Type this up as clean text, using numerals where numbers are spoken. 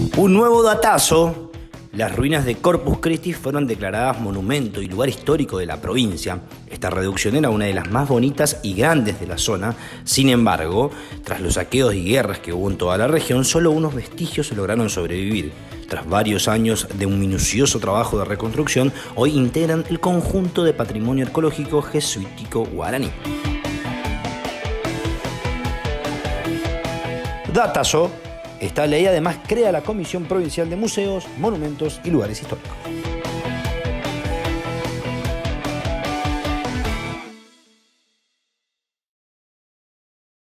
Un nuevo datazo: las ruinas de Corpus Christi fueron declaradas monumento y lugar histórico de la provincia. Esta reducción era una de las más bonitas y grandes de la zona. Sin embargo, tras los saqueos y guerras que hubo en toda la región, solo unos vestigios lograron sobrevivir. Tras varios años de un minucioso trabajo de reconstrucción, hoy integran el conjunto de patrimonio arqueológico jesuítico guaraní. Datazo: esta ley además crea la Comisión Provincial de Museos, Monumentos y Lugares Históricos.